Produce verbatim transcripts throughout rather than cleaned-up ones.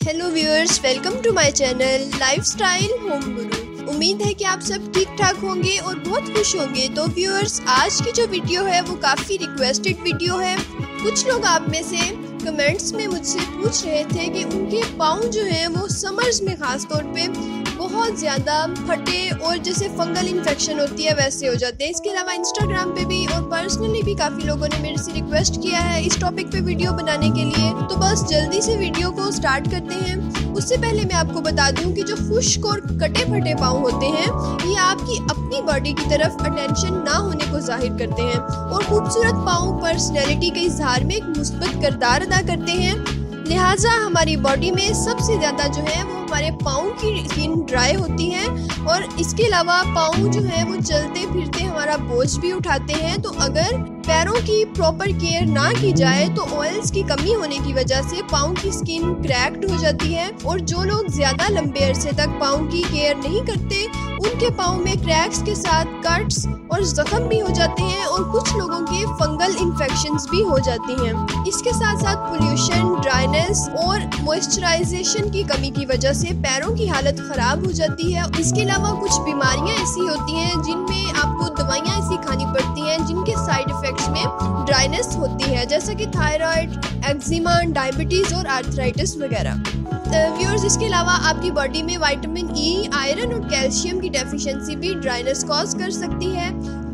Hello viewers, welcome to my channel lifestyle home guru. उम्मीद है कि आप सब ठीक ठाक होंगे और बहुत खुश होंगे। तो व्यूअर्स, आज की जो वीडियो है वो काफ़ी रिक्वेस्टेड वीडियो है। कुछ लोग आप में से कमेंट्स में मुझसे पूछ रहे थे कि उनके पाँव जो हैं वो समर्स में ख़ास तौर पे बहुत ज़्यादा फटे और जैसे फंगल इन्फेक्शन होती है वैसे हो जाते हैं। इसके अलावा इंस्टाग्राम पे भी और पर्सनली भी काफ़ी लोगों ने मेरे से रिक्वेस्ट किया है इस टॉपिक पे वीडियो बनाने के लिए। तो बस जल्दी से वीडियो को स्टार्ट करते हैं। उससे पहले मैं आपको बता दूं कि जो खुश्क और कटे फटे पाँव होते हैं ये आपकी अपनी बॉडी की तरफ अटेंशन ना होने को जाहिर करते हैं और खूबसूरत पाँव पर्सनैलिटी के इजहार में एक मुस्बत किरदार अदा करते हैं। लिहाजा हमारी बॉडी में सबसे ज़्यादा जो है वो हमारे पाँव की स्किन ड्राई होती है और इसके अलावा पाँव जो है वो चलते फिरते हमारा बोझ भी उठाते हैं। तो अगर पैरों की प्रॉपर केयर ना की जाए तो ऑयल्स की कमी होने की वजह से पाँव की स्किन क्रैक्ड हो जाती है और जो लोग ज़्यादा लंबे अरसे तक पाँव की केयर नहीं करते उनके पाँव में क्रैक्स के साथ कट्स और जख्म भी हो जाते हैं और कुछ लोगों के फंगल इन्फेक्शंस भी हो जाती हैं। इसके साथ साथ पोल्यूशन, ड्राइनेस और मॉइस्चराइजेशन की कमी की वजह से पैरों की हालत ख़राब हो जाती है। इसके अलावा कुछ बीमारियां ऐसी होती हैं जिनमें आपको दवाइयां ऐसी खानी पड़ती हैं जिनके साइड इफ़ेक्ट्स में ड्राइनेस होती है, जैसे कि थायराइड, एक्जिमा, डायबिटीज़ और आर्थराइटिस वगैरह। व्यूअर्स, इसके अलावा आपकी बॉडी में विटामिन ई, आयरन और कैल्शियम की डेफिशिएंसी भी ड्राइनेस कॉज कर सकती है।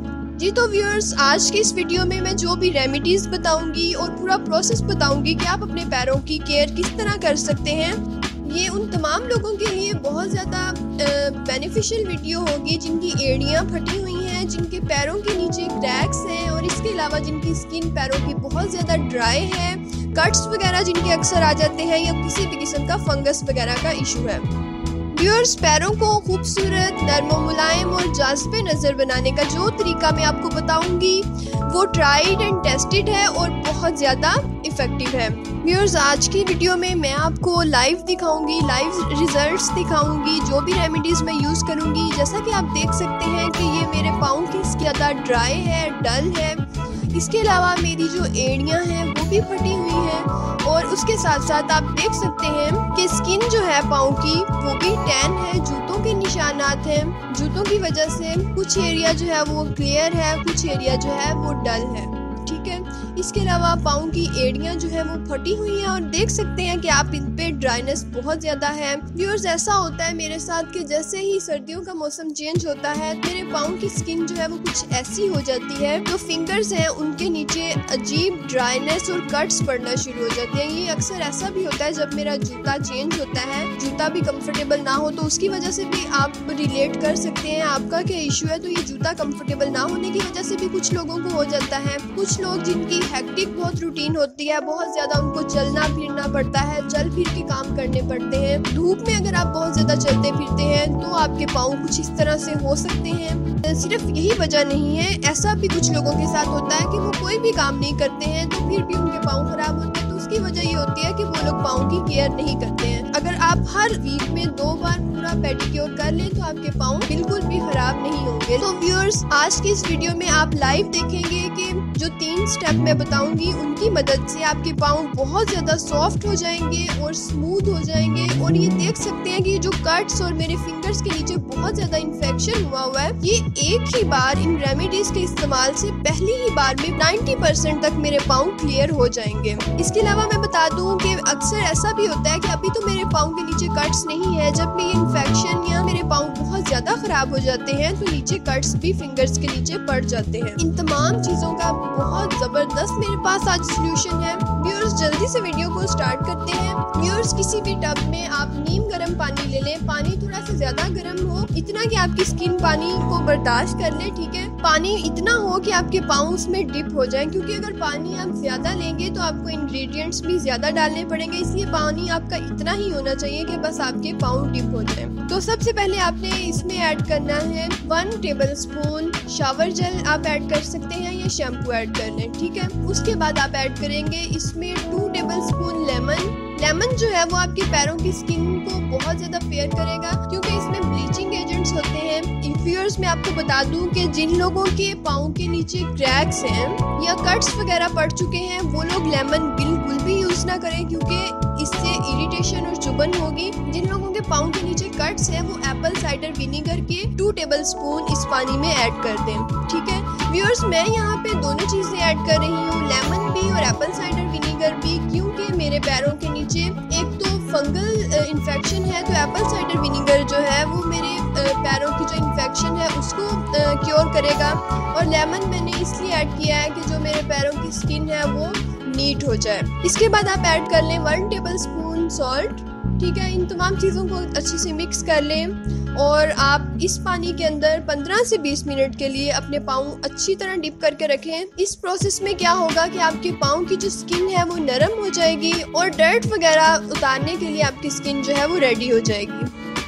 जी तो व्यूअर्स, आज की इस वीडियो में मैं जो भी रेमेडीज़ बताऊंगी और पूरा प्रोसेस बताऊंगी कि आप अपने पैरों की केयर किस तरह कर सकते हैं, ये उन तमाम लोगों के लिए बहुत ज़्यादा बेनिफिशियल वीडियो होगी जिनकी एड़ियाँ फटी हुई हैं, जिनके पैरों के नीचे क्रैक्स हैं और इसके अलावा जिनकी स्किन पैरों की बहुत ज़्यादा ड्राई है, कट्स वगैरह जिनके अक्सर आ जाते हैं या किसी भी किस्म का फंगस वगैरह का इशू है। व्यूअर्स, पैरों को खूबसूरत, नर्म और मुलायम और जाज़बे नज़र बनाने का जो तरीका मैं आपको बताऊंगी वो ट्राइड एंड टेस्टेड है और बहुत ज़्यादा इफ़ेक्टिव है। व्यूअर्स, आज की वीडियो में मैं आपको लाइव दिखाऊंगी, लाइव रिजल्ट्स दिखाऊंगी, जो भी रेमेडीज़ मैं यूज़ करूंगी। जैसा कि आप देख सकते हैं कि ये मेरे पाँव की ज़्यादा ड्राई है, डल है। इसके अलावा मेरी जो एड़ियाँ हैं वो भी फटी हुई हैं और उसके साथ साथ आप देख सकते हैं कि स्किन जो है पाँव की वो भी टैन है, जूतों के निशानात हैं। जूतों की वजह से कुछ एरिया जो है वो क्लियर है, कुछ एरिया जो है वो डल है। ठीक है, इसके अलावा पाँव की एड़ियाँ जो है वो फटी हुई हैं और देख सकते हैं कि आप इन पे ड्राइनेस बहुत ज़्यादा है। व्यूअर्स, ऐसा होता है मेरे साथ कि जैसे ही सर्दियों का मौसम चेंज होता है मेरे पाँव की स्किन जो है वो कुछ ऐसी हो जाती है, जो फिंगर्स हैं उनके नीचे अजीब ड्राइनेस और कट्स पड़ना शुरू हो जाते हैं। ये अक्सर ऐसा भी होता है जब मेरा जूता चेंज होता है, जूता भी कंफर्टेबल ना हो तो उसकी वजह से भी आप रिलेट कर सकते हैं आपका क्या इशू है। तो ये जूता कंफर्टेबल ना होने की वजह से भी कुछ लोगों को हो जाता है। कुछ लोग जिनकी हेक्टिक बहुत रूटीन होती है, बहुत ज़्यादा उनको चलना फिरना पड़ता है, चल फिर के काम करने पड़ते हैं। धूप में अगर आप बहुत ज़्यादा चलते फिरते हैं तो आपके पाँव कुछ इस तरह से हो सकते हैं। सिर्फ यही वजह नहीं है, ऐसा भी कुछ लोगों के साथ होता है कि वो कोई भी काम नहीं करते हैं तो फिर भी उनके पाँव खराब होते हैं। तो उसकी वजह ये होती है कि वो लोग पाँव की केयर नहीं करते हैं। अगर आप हर वीक में दो बार पूरा पेडिक्योर कर लें तो आपके पाँव बिल्कुल भी खराब नहीं होंगे। तो व्यूअर्स, आज की इस वीडियो में आप लाइव देखेंगे कि जो तीन स्टेप मैं बताऊंगी उनकी मदद से आपके पाँव बहुत ज़्यादा सॉफ्ट हो जाएंगे और स्मूथ हो जाएंगे। और ये देख सकते हैं कि जो कट्स और मेरे फिंगर्स के नीचे बहुत ज़्यादा इन्फेक्शन हुआ हुआ है, ये एक ही बार इन रेमेडीज के इस्तेमाल से पहली ही बार में नब्बे परसेंट तक मेरे पाँव क्लियर हो जाएंगे। इसके अलावा मैं बता दूं कि अक्सर ऐसा भी होता है कि अभी तो मेरे पाँव के नीचे कट्स नहीं है, जब भी इन्फेक्शन या मेरे पाँव बहुत ज़्यादा खराब हो जाते हैं तो नीचे कट्स भी फिंगर्स के नीचे पड़ जाते हैं। इन तमाम चीज़ों का बहुत ज़बरदस्त मेरे पास आज सोल्यूशन है। व्यूअर्स, जल्दी से वीडियो को स्टार्ट करते हैं। व्यूअर्स, किसी भी टब में आप नीम गर्म पानी ले लें, पानी थोड़ा सा ज़्यादा गर्म हो, इतना कि आपकी स्किन पानी को बर्दाश्त कर ले। ठीक है, पानी इतना हो कि आपके पाँव उसमें डिप हो जाए, क्योंकि अगर पानी आप ज़्यादा लेंगे तो आपको इंग्रेडिएंट्स भी ज़्यादा डालने पड़ेंगे, इसलिए पानी आपका इतना ही होना चाहिए कि बस आपके पाँव डिप हो जाए। तो सबसे पहले आपने इसमें ऐड करना है one tablespoon shower gel, आप ऐड कर सकते हैं या शैम्पू ऐड कर लें। ठीक है, उसके बाद आप ऐड करेंगे इसमें two tablespoon lemon. Lemon जो है वो आपके पैरों की स्किन को बहुत ज़्यादा फेयर करेगा, क्योंकि इसमें ब्लीचिंग एजेंट्स होते हैं। व्यूअर्स, मैं आपको बता दूं कि जिन लोगों के पाँव के नीचे क्रैक्स हैं या कट्स वगैरह पड़ चुके हैं वो लोग लेमन बिल्कुल भी यूज़ ना करें, क्योंकि इससे इरिटेशन और चुभन होगी। जिन लोगों के पाँव के नीचे कट्स हैं वो एप्पल साइडर विनेगर के टू टेबल स्पून इस पानी में ऐड कर दें। ठीक है व्यूअर्स, मैं यहाँ पे दोनों चीज़ें ऐड कर रही हूँ, लेमन भी और एप्पल साइडर विनेगर भी, क्योंकि मेरे पैरों के नीचे एक तो फंगल इन्फेक्शन है, तो एप्पल साइडर विनेगर जो है वो मेरे पैरों की जो इन्फेक्शन है उसको क्योर करेगा, और लेमन मैंने इसलिए ऐड किया है कि जो मेरे पैरों की स्किन है वो नीट हो जाए। इसके बाद आप ऐड कर लें वन टेबल स्पून सॉल्ट। ठीक है, इन तमाम चीज़ों को अच्छे से मिक्स कर लें और आप इस पानी के अंदर पंद्रह से बीस मिनट के लिए अपने पाँव अच्छी तरह डिप करके रखें। इस प्रोसेस में क्या होगा कि आपके पाँव की जो स्किन है वो नरम हो जाएगी और डर्ट वगैरह उतारने के लिए आपकी स्किन जो है वो रेडी हो जाएगी।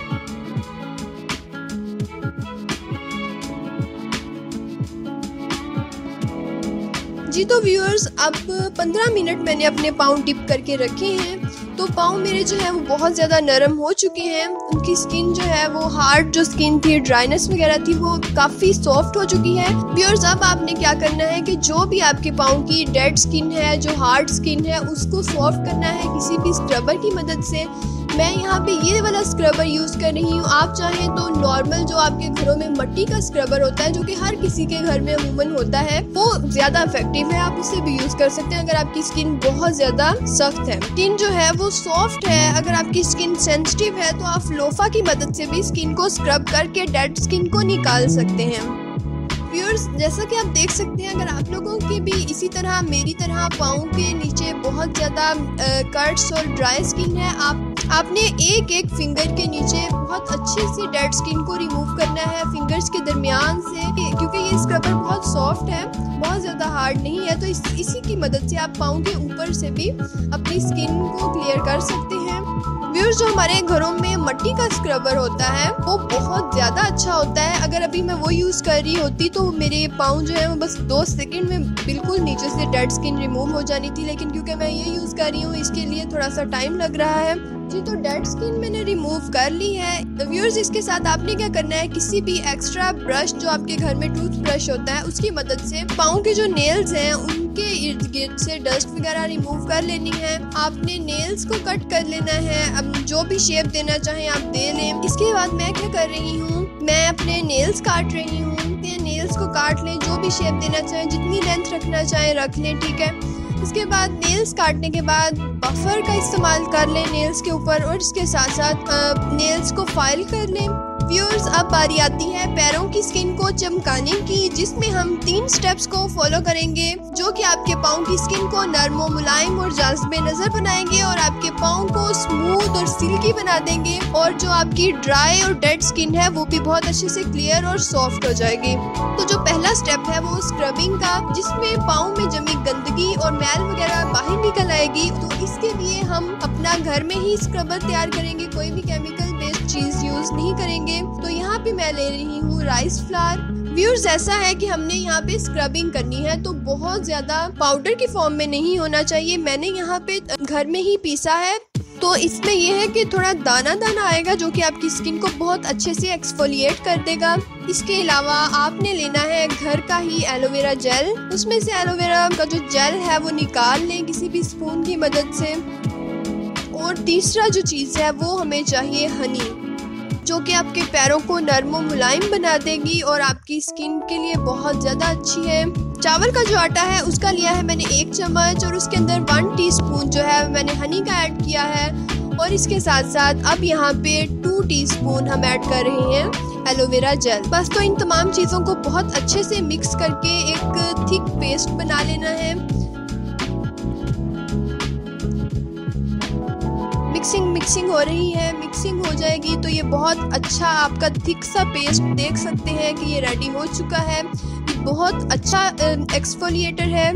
जी तो व्यूअर्स, अब पंद्रह मिनट मैंने अपने पाँव डिप करके रखे हैं, तो पाँव मेरे जो है वो बहुत ज़्यादा नरम हो चुके हैं। उनकी स्किन जो है वो हार्ड जो स्किन थी, ड्राइनेस वगैरह थी, वो काफ़ी सॉफ्ट हो चुकी है। व्यूअर्स, अब आपने क्या करना है कि जो भी आपके पाँव की डेड स्किन है, जो हार्ड स्किन है, उसको सॉफ्ट करना है किसी भी स्क्रबर की मदद से। मैं यहाँ पे ये वाला स्क्रबर यूज़ कर रही हूँ। आप चाहें तो नॉर्मल जो आपके घरों में मिट्टी का स्क्रबर होता है, जो कि हर किसी के घर में अमूमन होता है, वो ज़्यादा इफेक्टिव है, आप उसे भी यूज़ कर सकते हैं अगर आपकी स्किन बहुत ज़्यादा सख्त है। स्किन जो है वो सॉफ्ट है, अगर आपकी स्किन सेंसिटिव है तो आप लोफा की मदद से भी स्किन को स्क्रब करके डेड स्किन को निकाल सकते हैं। व्यूअर्स, जैसा कि आप देख सकते हैं, अगर आप लोगों के भी इसी तरह मेरी तरह पाँव के नीचे बहुत ज़्यादा कट्स और ड्राई स्किन है, आप आपने एक एक फिंगर के नीचे बहुत अच्छे से डेड स्किन को रिमूव करना है फिंगर्स के दरमियान से, क्योंकि ये स्क्रबर बहुत सॉफ्ट है, बहुत ज़्यादा हार्ड नहीं है। तो इस, इसी की मदद से आप पाँव के ऊपर से भी अपनी स्किन को क्लियर कर सकते हैं। व्यूअर्स, जो हमारे घरों में मिट्टी का स्क्रबर होता है वो बहुत ज़्यादा अच्छा होता है। अगर अभी मैं वो यूज़ कर रही होती तो मेरे पाँव जो है वो बस दो सेकंड में बिल्कुल नीचे से डेड स्किन रिमूव हो जानी थी, लेकिन क्योंकि मैं ये यूज़ कर रही हूँ इसके लिए थोड़ा सा टाइम लग रहा है। जी तो डेड स्किन मैंने रिमूव कर ली है। व्यूअर्स, इसके साथ आपने क्या करना है, किसी भी एक्स्ट्रा ब्रश जो आपके घर में टूथ ब्रश होता है उसकी मदद से पाँव के जो नेल्स हैं उनके इर्द गिर्द से डस्ट वगैरह रिमूव कर लेनी है। आपने नेल्स को कट कर लेना है, अब जो भी शेप देना चाहें आप दे लें। इसके बाद मैं क्या कर रही हूँ, मैं अपने नेल्स काट रही हूँ। नेल्स को काट लें, जो भी शेप देना चाहें, जितनी लेंथ रखना चाहें रख लें। ठीक है, इसके बाद नेल्स काटने के बाद बफर का इस्तेमाल कर लें नेल्स के ऊपर, और इसके साथ साथ नेल्स को फाइल कर लें। व्यूअर्स, अब बारी आती है पैरों की स्किन को चमकाने की, जिसमें हम तीन स्टेप्स को फॉलो करेंगे जो कि आपके पाँव की स्किन को नरम, मुलायम और जाज़िब नज़र बनाएंगे और आपके पाँव को स्मूथ और सिल्की बना देंगे, और जो आपकी ड्राई और डेड स्किन है वो भी बहुत अच्छे से क्लियर और सॉफ्ट हो जाएगी। तो जो पहला स्टेप है वो स्क्रबिंग का, जिसमें पाँव में जमी गंदगी और मैल वगैरह बाहर निकल आएगी। तो इसके लिए हम अपना घर में ही स्क्रबर तैयार करेंगे, कोई भी केमिकल बेस्ड चीज यूज नहीं करेंगे। तो यहाँ पे मैं ले रही हूँ राइस फ्लावर। व्यूअर्स, ऐसा है कि हमने यहाँ पे स्क्रबिंग करनी है, तो बहुत ज्यादा पाउडर की फॉर्म में नहीं होना चाहिए। मैंने यहाँ पे घर में ही पीसा है, तो इसमें यह है कि थोड़ा दाना दाना आएगा जो कि आपकी स्किन को बहुत अच्छे से एक्सफोलिएट कर देगा। इसके अलावा आपने लेना है घर का ही एलोवेरा जेल। उसमें से एलोवेरा का जो जेल है वो निकाल लें किसी भी स्पून की मदद से। और तीसरा जो चीज़ है वो हमें चाहिए हनी, जो कि आपके पैरों को नरम और मुलायम बना देगी और आपकी स्किन के लिए बहुत ज़्यादा अच्छी है। चावल का जो आटा है उसका लिया है मैंने एक चम्मच, और उसके अंदर वन टीस्पून जो है मैंने हनी का ऐड किया है। और इसके साथ साथ अब यहाँ पे टू टीस्पून हम ऐड कर रहे हैं एलोवेरा जेल। बस तो इन तमाम चीज़ों को बहुत अच्छे से मिक्स करके एक थिक पेस्ट बना लेना है। मिक्सिंग मिक्सिंग हो रही है, मिक्सिंग हो जाएगी तो ये बहुत अच्छा आपका थिक सा पेस्ट देख सकते हैं कि ये रेडी हो चुका है। ये बहुत अच्छा एक्सफोलिएटर है।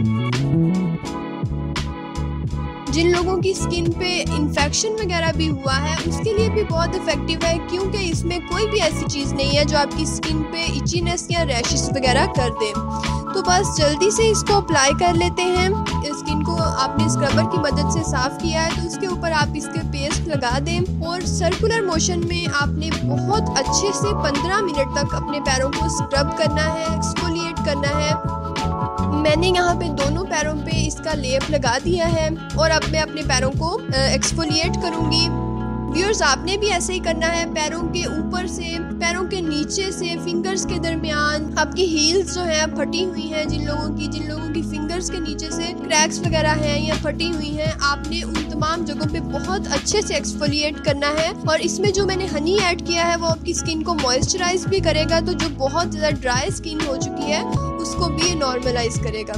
जिन लोगों की स्किन पे इन्फेक्शन वगैरह भी हुआ है उसके लिए भी बहुत इफेक्टिव है, क्योंकि इसमें कोई भी ऐसी चीज़ नहीं है जो आपकी स्किन पे इचीनेस या रैशेस वगैरह कर दे। तो बस जल्दी से इसको अप्लाई कर लेते हैं। स्किन को आपने स्क्रबर की मदद से साफ़ किया है तो उसके ऊपर आप इसके पेस्ट लगा दें, और सर्कुलर मोशन में आपने बहुत अच्छे से पंद्रह मिनट तक अपने पैरों को स्क्रब करना है, एक्सफोलिएट करना है। मैंने यहाँ पे दोनों पैरों पे इसका लेप लगा दिया है और अब मैं अपने पैरों को एक्सफोलिएट करूँगी। व्यूअर्स, आपने भी ऐसे ही करना है। पैरों के ऊपर से, पैरों के नीचे से, फिंगर्स के दरमियान। आपकी हील्स जो है फटी हुई हैं, जिन लोगों की जिन लोगों की फिंगर्स के नीचे से क्रैक्स वगैरह हैं या फटी हुई हैं, आपने उन तमाम जगहों पे बहुत अच्छे से एक्सफोलिएट करना है। और इसमें जो मैंने हनी ऐड किया है वो आपकी स्किन को मॉइस्चराइज भी करेगा, तो जो बहुत ज़्यादा ड्राई स्किन हो चुकी है उसको भी ये नॉर्मलाइज करेगा।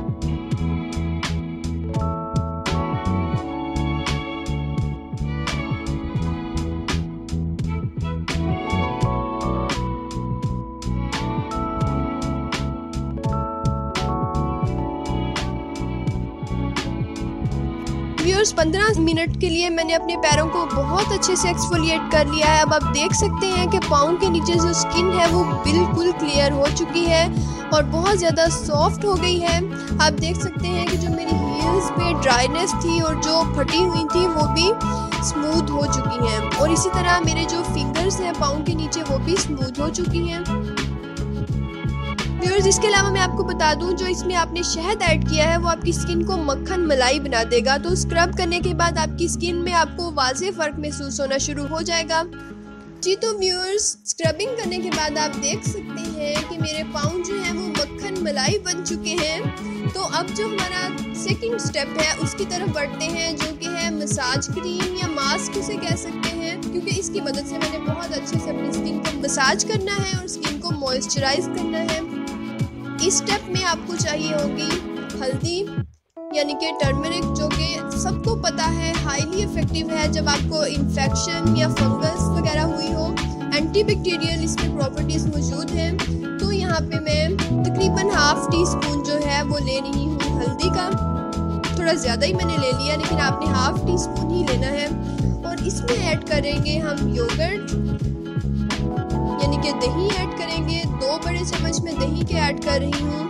व्यूअर्स, पंद्रह मिनट के लिए मैंने अपने पैरों को बहुत अच्छे से एक्सफोलिएट कर लिया है। अब आप देख सकते हैं कि पाँव के नीचे जो स्किन है वो बिल्कुल क्लियर हो चुकी है और बहुत ज़्यादा सॉफ्ट हो गई है। आप देख सकते हैं कि जो मेरी हील्स पे ड्राइनेस थी और जो फटी हुई थी वो भी स्मूथ हो चुकी हैं, और इसी तरह मेरे जो फिंगर्स हैं पाँव के नीचे वो भी स्मूथ हो चुकी हैं। व्यूअर्स, इसके अलावा मैं आपको बता दूं, जो इसमें आपने शहद ऐड किया है वो आपकी स्किन को मक्खन मलाई बना देगा। तो स्क्रब करने के बाद आपकी स्किन में आपको वाज़ेह फ़र्क महसूस होना शुरू हो जाएगा। जी तो व्यूअर्स, स्क्रबिंग करने के बाद आप देख सकते हैं कि मेरे पाँव जो हैं वो मक्खन मलाई बन चुके हैं। तो अब जो हमारा सेकंड स्टेप है उसकी तरफ बढ़ते हैं, जो कि है मसाज क्रीम या मास्क उसे कह सकते हैं, क्योंकि इसकी मदद से मैंने बहुत अच्छे से अपनी स्किन को मसाज करना है और स्किन को मॉइस्चराइज करना है। इस स्टेप में आपको चाहिए होगी हल्दी यानी कि टर्मरिक, जो कि सबको पता है हाईली इफेक्टिव है जब आपको इन्फेक्शन या फंगस वगैरह हुई हो। एंटीबैक्टीरियल इसमें प्रॉपर्टीज़ मौजूद हैं। तो यहाँ पे मैं तकरीबन हाफ टी स्पून जो है वो ले रही हूँ हल्दी का। थोड़ा ज़्यादा ही मैंने ले लिया, लेकिन आपने हाफ टी स्पून ही लेना है। और इसमें ऐड करेंगे हम योगर्ट यानी कि दही ऐड करेंगे। दो बड़े चम्मच में दही के ऐड कर रही हूँ।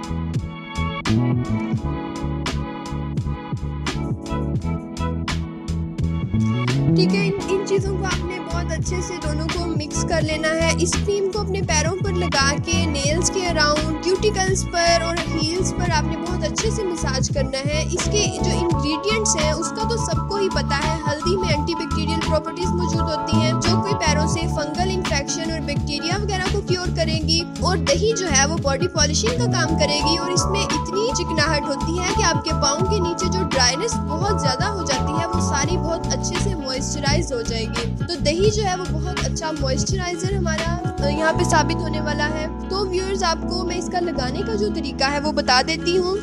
ठीक है, इन इन चीज़ों को आपने बहुत अच्छे से दोनों को मिक्स कर लेना है। इस क्रीम को अपने पैरों पर लगा के नेल्स के अराउंड, क्यूटिकल्स पर और हील्स पर आपने बहुत अच्छे से मसाज करना है। इसके जो इंग्रेडिएंट्स हैं उसका तो सबको ही पता है। हल्दी में एंटीबैक्टीरियल प्रॉपर्टीज मौजूद होती हैं जो कि पैरों से फंगल इन्फेक्शन और बैक्टीरिया वगैरह को क्योर करेंगी। और दही जो है वो बॉडी पॉलिशिंग का काम करेगी और इसमें इतनी चिकनाहट होती है कि आपके पाँव के नीचे जो ड्राइनेस बहुत ज़्यादा हो जाती है वो सारी बहुत अच्छे से मॉइस्चराइज हो जाएगी। तो दही जो है वो बहुत अच्छा मॉइस्चराइजर हमारा यहाँ पे साबित होने वाला है। तो व्यूअर्स, आपको मैं इसका लगाने का जो तरीका है वो बता देती हूँ।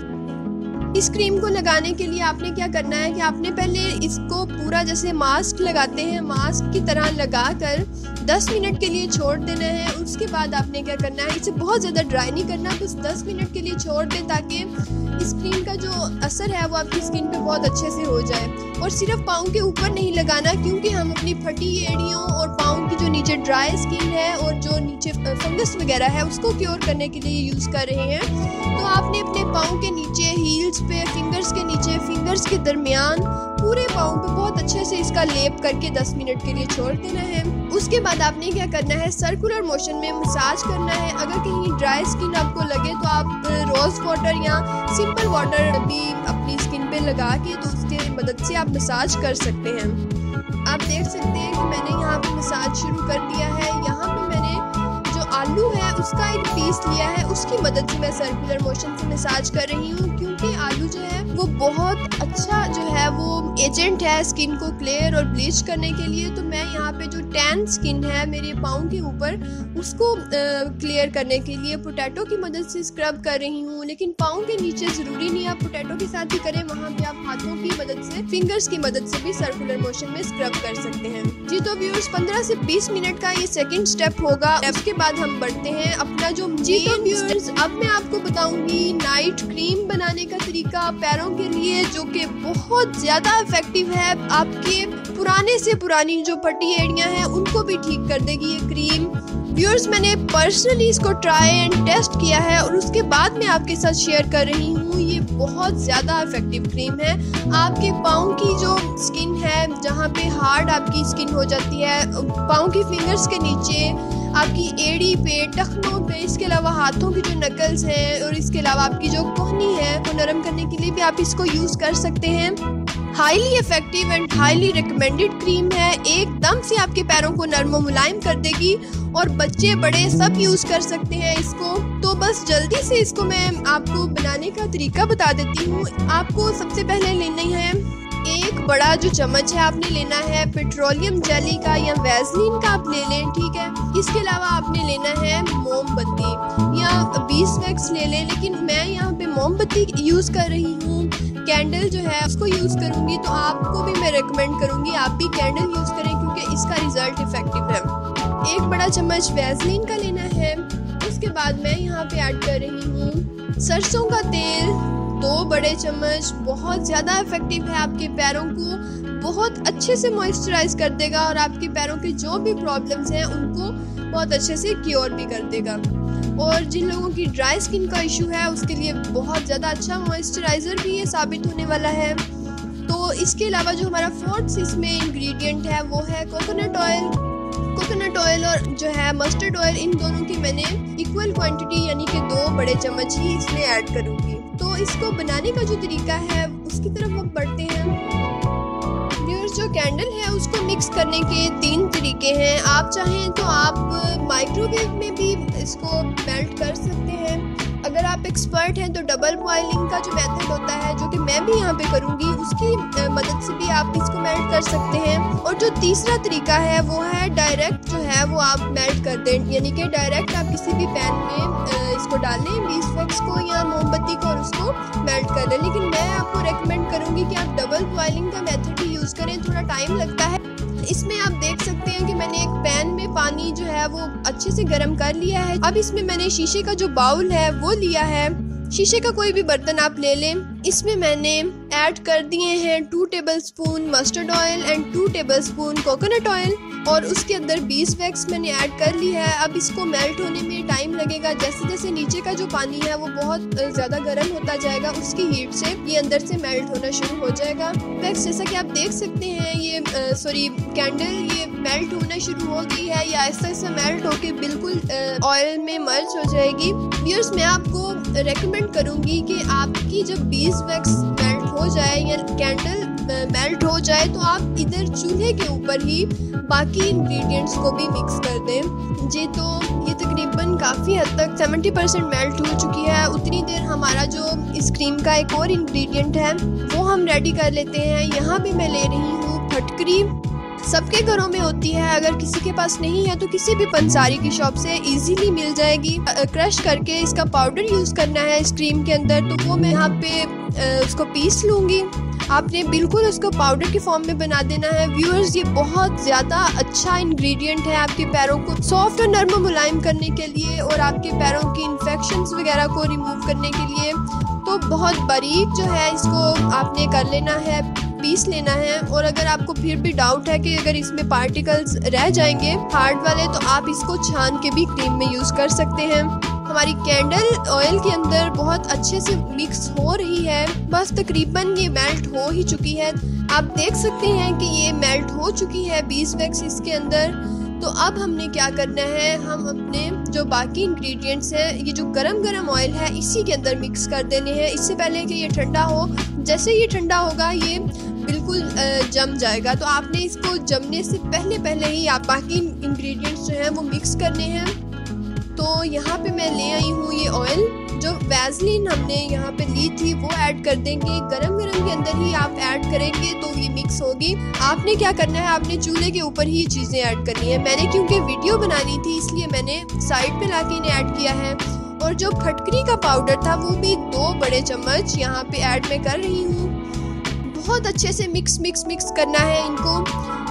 इस क्रीम को लगाने के लिए आपने क्या करना है कि आपने पहले इसको पूरा जैसे मास्क लगाते हैं मास्क की तरह लगाकर दस मिनट के लिए छोड़ देना है। उसके बाद आपने क्या करना है, इसे बहुत ज़्यादा ड्राई नहीं करना, बस दस मिनट के लिए छोड़ दें ताकि इस क्रीम का जो असर है वो आपकी स्किन पे बहुत अच्छे से हो जाए। और सिर्फ पाँव के ऊपर नहीं लगाना, क्योंकि हम अपनी फटी एड़ियों और पाँव की जो नीचे ड्राई स्किन है और जो नीचे फंगस वगैरह है उसको क्योर करने के लिए यूज़ कर रहे हैं। तो आपने अपने पाँव के नीचे, हील्स पे, फिंगर्स के नीचे, फिंगर्स के दरमियान, पूरे पाँव पे बहुत अच्छे से इसका लेप करके दस मिनट के लिए छोड़ देना है। उसके बाद आपने क्या करना है, सर्कुलर मोशन में मसाज करना है। अगर कहीं ड्राई स्किन आपको लगे तो आप रोज़ वाटर या सिंपल वाटर भी अपनी स्किन पे लगा के तो उसके मदद से आप मसाज कर सकते हैं। आप देख सकते हैं कि मैंने यहाँ पे मसाज शुरू कर दिया है। यहाँ पे मैंने जो आलू है उसका एक पीस लिया है, उसकी मदद से मैं सर्कुलर मोशन से मसाज कर रही हूँ, क्योंकि आलू जो है वो बहुत अच्छा जो है वो एजेंट है स्किन को क्लियर और ब्लीच करने के लिए। तो मैं यहाँ पे जो टैन स्किन है मेरे पाँव के ऊपर उसको क्लियर करने के लिए पोटैटो की मदद से स्क्रब कर रही हूँ। लेकिन पाँव के नीचे ज़रूरी नहीं आप पोटैटो के साथ ही करें, वहाँ पे आप हाथों की मदद से, फिंगर्स की मदद से भी सर्कुलर मोशन में स्क्रब कर सकते हैं। जी तो व्यूअर्स, पंद्रह से बीस मिनट का ये सेकेंड स्टेप होगा। उसके बाद हम बढ़ते हैं अपना जो जी तो व्यूअर्स, अब मैं आपको बताऊंगी नाइट क्रीम बनाने का तरीका पैरों के लिए, जो कि बहुत ज़्यादा इफेक्टिव है। आपके पुराने से पुरानी जो फटी एड़ियाँ हैं उनको भी ठीक कर देगी ये क्रीम। व्यूअर्स, मैंने पर्सनली इसको ट्राई एंड टेस्ट किया है और उसके बाद मैं आपके साथ शेयर कर रही हूँ। ये बहुत ज़्यादा इफेक्टिव क्रीम है। आपके पाँव की जो स्किन है, जहाँ पे हार्ड आपकी स्किन हो जाती है, पाँव की फिंगर्स के नीचे, आपकी एड़ी पे, टखनों पे, इसके अलावा हाथों की जो नकल्स हैं और इसके अलावा आपकी जो कोहनी है वो नरम करने के लिए भी आप इसको यूज़ कर सकते हैं। Highly effective and highly recommended cream है। एकदम से आपके पैरों को नरम और मुलायम कर देगी और बच्चे बड़े सब यूज़ कर सकते हैं इसको। तो बस जल्दी से इसको मैं आपको बनाने का तरीका बता देती हूँ। आपको सबसे पहले लेनी है एक बड़ा जो चम्मच है, आपने लेना है पेट्रोलियम जेली का या वैसलीन का आप ले लें, ठीक है। इसके अलावा आपने लेना है मोमबत्ती या बीस वैक्स ले लें, लेकिन मैं यहाँ पे मोमबत्ती यूज़ कर रही हूँ। कैंडल जो है उसको यूज़ करूँगी, तो आपको भी मैं रेकमेंड करूँगी आप भी कैंडल यूज़ करें क्योंकि इसका रिजल्ट इफेक्टिव है। एक बड़ा चम्मच वैसलीन का लेना है। उसके बाद मैं यहाँ पे ऐड कर रही हूँ सरसों का तेल, दो बड़े चम्मच। बहुत ज़्यादा इफेक्टिव है, आपके पैरों को बहुत अच्छे से मॉइस्चराइज कर देगा और आपके पैरों के जो भी प्रॉब्लम्स हैं उनको बहुत अच्छे से क्योर भी कर देगा। और जिन लोगों की ड्राई स्किन का इशू है उसके लिए बहुत ज़्यादा अच्छा मॉइस्चराइज़र भी ये साबित होने वाला है। तो इसके अलावा जो हमारा फोर्थ इसमें इंग्रेडिएंट है वो है कोकोनट ऑयल। कोकोनट ऑयल और जो है मस्टर्ड ऑयल, इन दोनों की मैंने इक्वल क्वांटिटी यानी कि दो बड़े चम्मच ही इसमें ऐड करूँगी। तो इसको बनाने का जो तरीका है उसकी तरफ हम बढ़ते हैं। व्यूअर्स, जो कैंडल है उसको मिक्स करने के तीन तरीके हैं। आप चाहें तो आप माइक्रोवेव में भी इसको मेल्ट कर सकते हैं। अगर आप एक्सपर्ट हैं तो डबल बॉइलिंग का जो मेथड होता है, जो कि मैं भी यहाँ पे करूँगी, उसकी मदद से भी आप इसको मेल्ट कर सकते हैं। और जो तीसरा तरीका है वो है डायरेक्ट जो है वो आप मेल्ट कर दें, यानी कि डायरेक्ट आप किसी भी पैन में इसको डाल लें, बीस वैक्स को या मोमबत्ती को, और उसको मेल्ट कर लें। लेकिन मैं आपको रेकमेंड करूँगी कि आप डबल बॉइलिंग का मेथड ही यूज़ करें, थोड़ा टाइम लगता है। इसमें आप देख सकते हैं कि मैंने एक पैन में पानी जो है वो अच्छे से गर्म कर लिया है। अब इसमें मैंने शीशे का जो बाउल है वो लिया है। शीशे का कोई भी बर्तन आप ले लें। इसमें मैंने ऐड कर दिए हैं two tablespoon mustard oil and two tablespoon coconut oil और उसके अंदर बीस वैक्स मैंने ऐड कर ली है। अब इसको मेल्ट होने में टाइम लगेगा। जैसे जैसे नीचे का जो पानी है वो बहुत ज़्यादा गर्म होता जाएगा, उसकी हीट से ये अंदर से मेल्ट होना शुरू हो जाएगा। वैक्स जैसा कि आप देख सकते हैं, ये सॉरी कैंडल ये मेल्ट होना शुरू हो गई है या ऐसा ऐसा मेल्ट होके बिल्कुल ऑयल में मर्ज हो जाएगी। व्यूअर्स, मैं आपको रेकमेंड करूँगी कि आपकी जब बीस वैक्स मेल्ट हो जाए या कैंडल मेल्ट हो जाए तो आप इधर चूल्हे के ऊपर ही बाकी इंग्रेडिएंट्स को भी मिक्स कर दें। जी, तो ये तकरीबन काफ़ी हद तक सत्तर परसेंट मेल्ट हो चुकी है। उतनी देर हमारा जो इस क्रीम का एक और इंग्रेडिएंट है वो हम रेडी कर लेते हैं। यहाँ भी मैं ले रही हूँ फटकरी। सबके घरों में होती है, अगर किसी के पास नहीं है तो किसी भी पंसारी की शॉप से इजीली मिल जाएगी। क्रश करके इसका पाउडर यूज़ करना है इस क्रीम के अंदर, तो वो मैं यहाँ पे उसको पीस लूँगी। आपने बिल्कुल उसको पाउडर की फॉर्म में बना देना है। व्यूअर्स, ये बहुत ज़्यादा अच्छा इंग्रेडिएंट है आपके पैरों को सॉफ्ट और नरम मुलायम करने के लिए और आपके पैरों की इन्फेक्शंस वगैरह को रिमूव करने के लिए। तो बहुत बारीक जो है इसको आपने कर लेना है, पीस लेना है। और अगर आपको फिर भी डाउट है कि अगर इसमें पार्टिकल्स रह जाएंगे हार्ड वाले, तो आप इसको छान के भी क्रीम में यूज़ कर सकते हैं। हमारी कैंडल ऑयल के अंदर बहुत अच्छे से मिक्स हो रही है, बस तकरीबन ये मेल्ट हो ही चुकी है। आप देख सकते हैं कि ये मेल्ट हो चुकी है बीस वैक्स इसके अंदर। तो अब हमने क्या करना है, हम अपने जो बाकी इंग्रेडिएंट्स हैं, ये जो गरम गरम ऑयल है इसी के अंदर मिक्स कर देने हैं, इससे पहले कि ये ठंडा हो। जैसे ये ठंडा होगा ये बिल्कुल जम जाएगा, तो आपने इसको जमने से पहले पहले ही आप बाकी इंग्रेडिएंट्स जो हैं वो मिक्स करने हैं। तो यहाँ पे मैं ले आई हूँ ये ऑयल, जो वैसलीन हमने यहाँ पे ली थी वो ऐड कर देंगे। गरम गरम के अंदर ही आप ऐड करेंगे तो ये मिक्स होगी। आपने क्या करना है, आपने चूल्हे के ऊपर ही चीज़ें ऐड करनी है। मैंने क्योंकि वीडियो बनानी थी इसलिए मैंने साइड पे लाके इन्हें ऐड किया है। और जो फटकरी का पाउडर था वो भी दो बड़े चम्मच यहाँ पे ऐड मैं कर रही हूँ। बहुत अच्छे से मिक्स मिक्स मिक्स करना है इनको।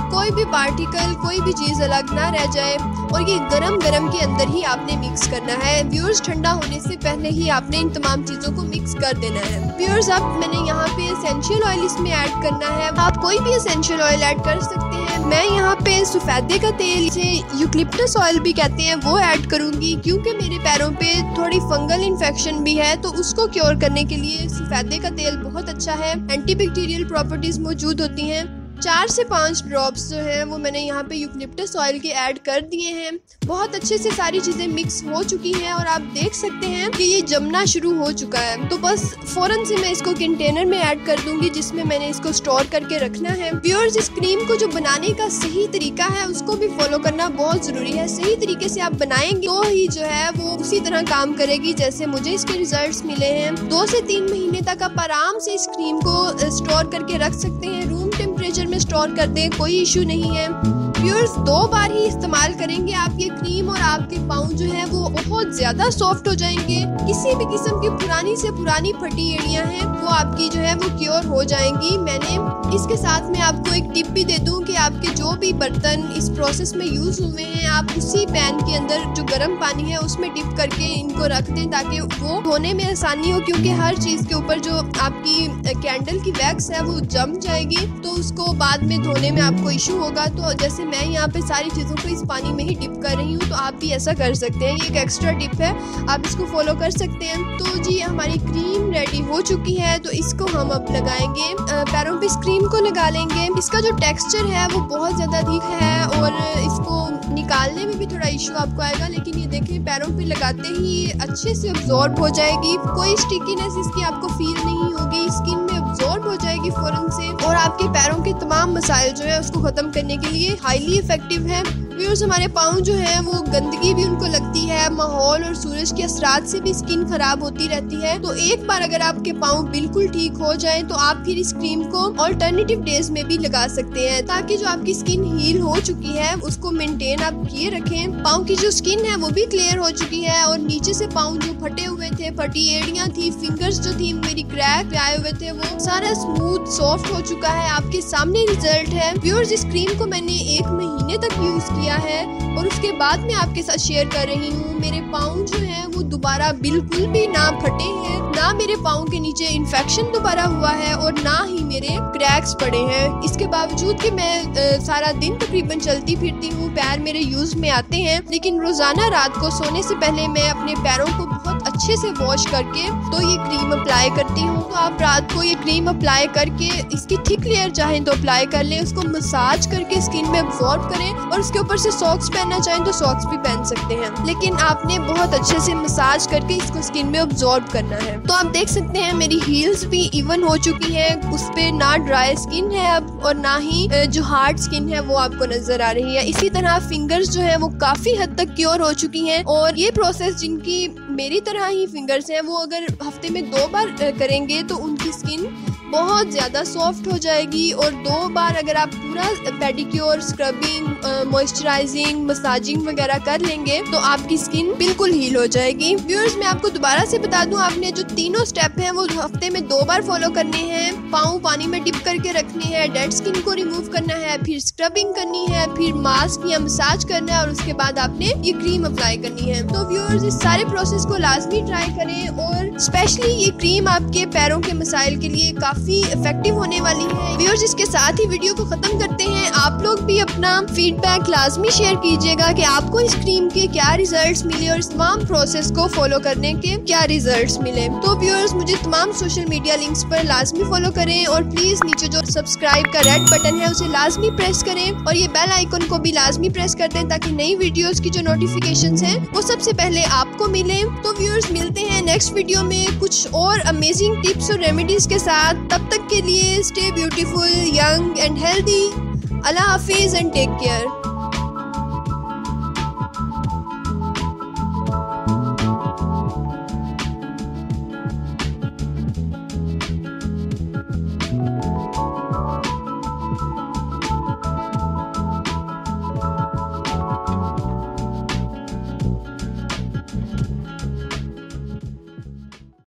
कोई भी पार्टिकल, कोई भी चीज़ अलग ना रह जाए। और ये गरम गरम के अंदर ही आपने मिक्स करना है व्यूअर्स, ठंडा होने से पहले ही आपने इन तमाम चीज़ों को मिक्स कर देना है व्यूअर्स। अब मैंने यहाँ पे एसेंशियल ऑयल इसमें ऐड करना है, आप कोई भी एसेंशियल ऑयल ऐड कर सकते हैं। मैं यहाँ पे सफेदे का तेल, इसे यूकलिप्टस ऑयल भी कहते हैं, वो ऐड करूँगी क्योंकि मेरे पैरों पे थोड़ी फंगल इन्फेक्शन भी है, तो उसको क्योर करने के लिए सफेदे का तेल बहुत अच्छा है। एंटीबैक्टीरियल प्रॉपर्टीज मौजूद होती हैं। चार से पाँच ड्रॉप्स जो हैं वो मैंने यहाँ पे यूकलिप्टस ऑयल के ऐड कर दिए हैं। बहुत अच्छे से सारी चीज़ें मिक्स हो चुकी हैं और आप देख सकते हैं कि ये जमना शुरू हो चुका है। तो बस फ़ौरन से मैं इसको कंटेनर में ऐड कर दूंगी जिसमें मैंने इसको स्टोर करके रखना है। व्यूअर्स, इस क्रीम को जो बनाने का सही तरीका है उसको भी फॉलो करना बहुत ज़रूरी है। सही तरीके से आप बनाएंगे तो ही जो है वो उसी तरह काम करेगी जैसे मुझे इसके रिजल्ट्स मिले हैं। दो से तीन महीने तक आप आराम से इस क्रीम को स्टोर करके रख सकते हैं। रूम टेम्परेचर में स्टोर कर दें, कोई इशू नहीं है। व्यूअर्स, दो बार ही इस्तेमाल करेंगे आप ये क्रीम और आपके पाँव जो है वो बहुत ज्यादा सॉफ्ट हो जाएंगे। किसी भी किस्म की पुरानी से पुरानी फटी एड़ियां हैं वो आपकी जो है वो क्योर हो जाएंगी। मैंने इसके साथ में आपको एक टिप भी दे दूं कि आपके जो भी बर्तन इस प्रोसेस में यूज हुए हैं आप उसी पैन के अंदर जो गर्म पानी है उसमें डिप करके इनको रख दें ताकि वो धोने में आसानी हो, क्योंकि हर चीज के ऊपर जो आपकी कैंडल की वैक्स है वो जम जाएगी तो उसको बाद में धोने में आपको इशू होगा। तो जैसे मैं यहाँ पे सारी चीज़ों को इस पानी में ही डिप कर रही हूँ तो आप भी ऐसा कर सकते हैं। ये एक एक्स्ट्रा टिप है, आप इसको फॉलो कर सकते हैं। तो जी हमारी क्रीम रेडी हो चुकी है, तो इसको हम अब लगाएंगे पैरों पे। इस क्रीम को लगा लेंगे। इसका जो टेक्सचर है वो बहुत ज़्यादा थिक है और इसको निकालने में भी थोड़ा इशू आपको आएगा, लेकिन ये देखिए पैरों पे लगाते ही ये अच्छे से अब्जॉर्ब हो जाएगी। कोई स्टिकीनेस इसकी आपको फील नहीं होगी, स्किन में अब्जॉर्ब हो जाएगी फौरन से और आपके पैरों के तमाम मसाइल जो है उसको खत्म करने के लिए हाईली इफेक्टिव है। व्यूअर्स, हमारे पाँव जो है वो गंदगी भी उनको लगती है, माहौल और सूरज के असरात से भी स्किन खराब होती रहती है। तो एक बार अगर आपके पाँव बिल्कुल ठीक हो जाए तो आप फिर इस क्रीम को ऑल्टरनेटिव डेज में भी लगा सकते हैं ताकि जो आपकी स्किन हील हो चुकी है उसको मेंटेन आप किए रखें। पाँव की जो स्किन है वो भी क्लियर हो चुकी है और नीचे से पाँव जो फटे हुए थे, फटी एड़ियां थी, फिंगर्स जो थी मेरी क्रैक पे आए हुए थे, वो सारा स्मूथ सॉफ्ट हो चुका है। आपके सामने रिजल्ट है। व्यूअर्स, इस क्रीम को मैंने एक महीने तक यूज किया है और उसके बाद मैं आपके साथ शेयर कर रही हूँ। मेरे पाँव जो है वो दोबारा बिल्कुल भी ना फटे हैं, ना मेरे पाँव के नीचे इन्फेक्शन दोबारा हुआ है और ना ही मेरे क्रैक्स पड़े हैं। इसके बावजूद कि मैं आ, सारा दिन तकरीबन चलती फिरती हूँ, पैर मेरे यूज में आते हैं, लेकिन रोजाना रात को सोने से पहले मैं अपने पैरों को बहुत अच्छे से वॉश करके तो ये क्रीम अप्लाई करती हूँ। तो आप रात को ये क्रीम अप्लाई करके इसकी थिक लेयर चाहें तो अप्लाई कर लें, उसको मसाज करके स्किन में अब्सॉर्ब करें और उसके ऊपर से सॉक्स पहनना चाहें तो सॉक्स भी पहन सकते हैं, लेकिन आपने बहुत अच्छे से मसाज करके इसको स्किन में अब्सॉर्ब करना है। तो आप देख सकते हैं मेरी हील्स भी इवन हो चुकी है, उस पे ना ड्राई स्किन है अब और ना ही जो हार्ड स्किन है वो आपको नजर आ रही है। इसी तरह फिंगर्स जो है वो काफी हद तक क्योर हो चुकी हैं और ये प्रोसेस जिनकी मेरी तरह ही फिंगर्स हैं वो अगर हफ्ते में दो बार करेंगे तो उनकी स्किन बहुत ज़्यादा सॉफ्ट हो जाएगी। और दो बार अगर आप पूरा पेडिक्योर, स्क्रबिंग, मॉइस्चराइजिंग, मसाजिंग वगैरह कर लेंगे तो आपकी स्किन बिल्कुल हील हो जाएगी। व्यूअर्स, मैं आपको दोबारा से बता दूं, आपने जो तीनों स्टेप हैं वो हफ्ते में दो बार फॉलो करने हैं। पाँव पानी में डिप करके रखने हैं, डेड स्किन को रिमूव करना है, फिर स्क्रबिंग करनी है, फिर मास्क या मसाज करना है और उसके बाद आपने ये क्रीम अप्लाई करनी है। तो व्यूअर्स, इस सारे प्रोसेस को लाजमी ट्राई करें और स्पेशली ये क्रीम आपके पैरों के मसाइल के लिए काफी इफेक्टिव होने वाली है। व्यूअर्स, इसके साथ ही वीडियो को खत्म करते हैं। आप लोग भी अपना फीडबैक लाजमी शेयर कीजिएगा कि आपको इस क्रीम के क्या रिजल्ट्स मिले और इस तमाम प्रोसेस को फॉलो करने के क्या रिजल्ट्स मिले। तो व्यूअर्स, मुझे तमाम सोशल मीडिया लिंक्स पर लाजमी फॉलो करें और प्लीज नीचे जो सब्सक्राइब का रेड बटन है उसे लाजमी प्रेस करें और ये बेल आइकन को भी लाजमी प्रेस कर दें ताकि नई वीडियोस की जो नोटिफिकेशंस हैं वो सबसे पहले आपको मिले। तो व्यूअर्स, मिलते हैं नेक्स्ट वीडियो में कुछ और अमेजिंग टिप्स और रेमेडीज के साथ। तब तक के लिए stay beautiful, young and healthy. अल्लाह हाफिज एंड टेक केयर।